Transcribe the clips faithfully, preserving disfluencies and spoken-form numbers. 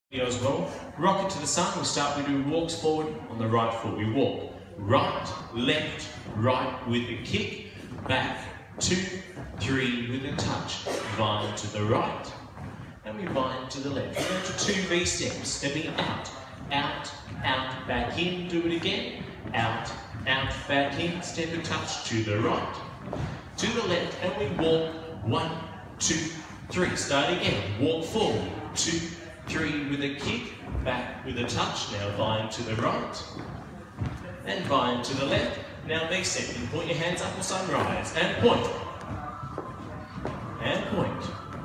As well. Rocket to the sun, we start, we do walks forward on the right foot. We walk right, left, right with a kick, back, two, three with a touch. Vine to the right, and we vine to the left. We go to two V steps, stepping out, out, out, back in, do it again, out, out, back in, step and touch to the right, to the left, and we walk, one, two, three. Start again, walk forward, two, three with a kick, back with a touch, now vine to the right, and vine to the left. Now V step, you point your hands up for sunrise, and point, and point.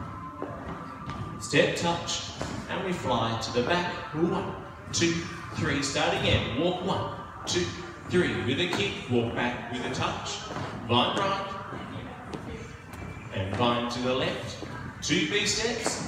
Step touch, and we fly to the back, one, two, three, start again, walk one, two, three with a kick, walk back with a touch, vine right, and vine to the left, two V steps,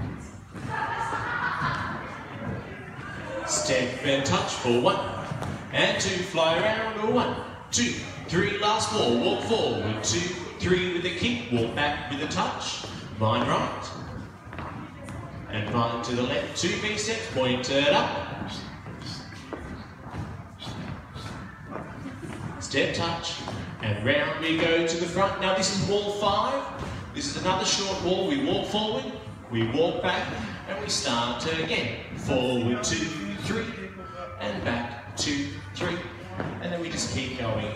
step and touch for one, and two, fly around, one, two, three, last four, walk forward, two, three with a kick, walk back with a touch, vine right, and vine to the left, two V steps, point it up, step touch, and round we go to the front. Now this is wall five, this is another short wall, we walk forward, we walk back, and we start again, forward, two, three, and back, two, three, and then we just keep going.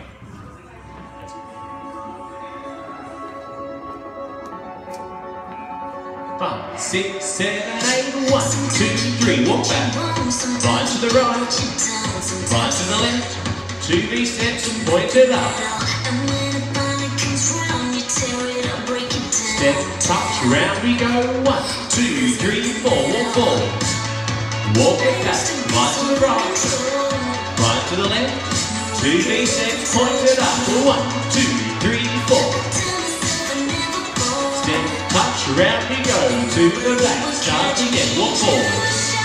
Five, six, seven, eight, one, two, three, walk back, vine to the right, vine to the left, two V steps and point it up. Step, touch, round we go, one, two, three, four, walk forward. Walk it back, vine to the right, vine to the left, two V steps, point it up, one, two, three, four. Step, touch, round we go, to the back, start again, walk forward.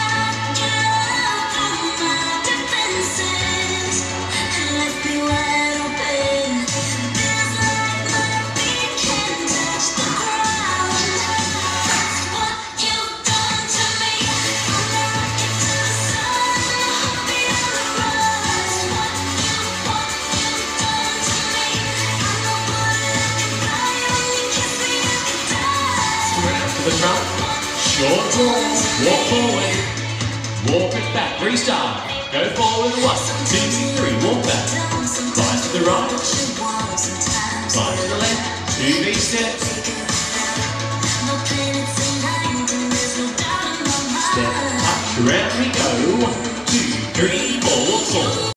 The front, short draw, walk forward, walk it back, restart, go forward, one, two, three, walk back, vine to the right, vine to the left, two V steps, step, touch, round we go, one, two, three, four, walk forward.